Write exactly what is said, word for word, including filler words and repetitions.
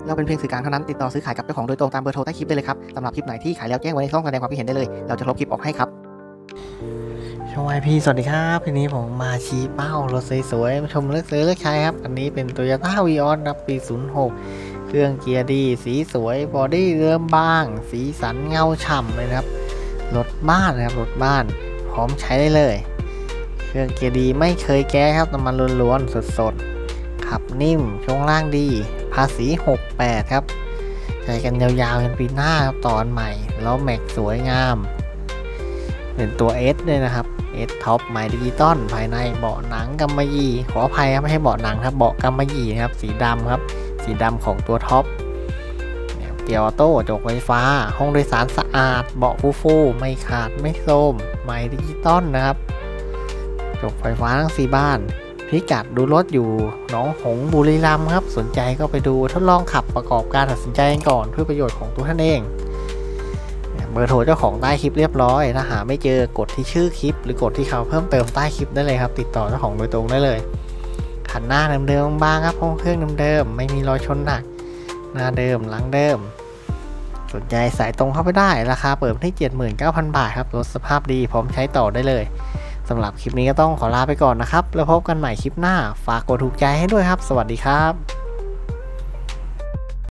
เราเป็นเพียงสื่อกลางเท่านั้นติดต่อซื้อขายกับเจ้าของโดยตรงตามเบอร์โทรใต้คลิปได้เลยครับสำหรับคลิปไหนที่ขายแล้วแจ้งไว้ในช่องแสดงความคิดเห็นได้เลยเราจะลบคลิปออกให้ครับช่องไอพีสวัสดีครับทีนี้ผมมาชี้เป้ารถสวยๆมาชมเลือกซื้อเลือกใช้ครับอันนี้เป็น Toyota Vios ครับปีศูนย์หกเครื่องเกียร์ดีสีสวยบอดี้เริ่มบางสีสันเงาฉ่ำเลยครับรถบ้านนะครับรถบ้านพร้อมใช้ได้เลยเครื่องเกียร์ดีไม่เคยแก้ครับน้ำมันล้วนๆสดๆขับนิ่มช่วงล่างดีภาษีหกสิบแปดครับใช้กันยาวๆจนปีหน้าครับตอนใหม่แล้วแม็กสวยงามเป็นตัว S ด้วยนะครับ S ท็อปใหม่ดิจิตอลภายในเบาะหนังกำมะหยี่ขออภัยครับไม่ให้เบาะหนังครับเบาะกำมะหยี่นะครับสีดำครับสีดำของตัวท็อปเกียร์ออโต้จกไฟฟ้าห้องโดยสารสะอาดเบาะฟูๆไม่ขาดไม่โทรมใหม่ดิจิตอลนะครับจกไฟฟ้าทั้งสี่บ้านพิกัดดูรถอยู่หนองหงส์บุรีรัมย์ครับสนใจก็ไปดูทดลองขับประกอบการตัดสินใจกันก่อนเพื่อประโยชน์ของตัวท่านเองเบอร์โทรเจ้าของใต้คลิปเรียบร้อยถ้าหาไม่เจอกดที่ชื่อคลิปหรือกดที่เขาเพิ่มเติมใต้คลิปได้เลยครับติดต่อเจ้าของโดยตรงได้เลยคันหน้าเดิมๆบางครับห้องเครื่องเดิมๆไม่มีรอยชนหนักหน้าเดิมหลังเดิมสนใจสายตรงเข้าไปได้ราคาเปิดที่ เจ็ดหมื่นเก้าพัน บาทครับรถสภาพดีพร้อมใช้ต่อได้เลยสำหรับคลิปนี้ก็ต้องขอลาไปก่อนนะครับแล้วพบกันใหม่คลิปหน้าฝากกดถูกใจให้ด้วยครับสวัสดีครับ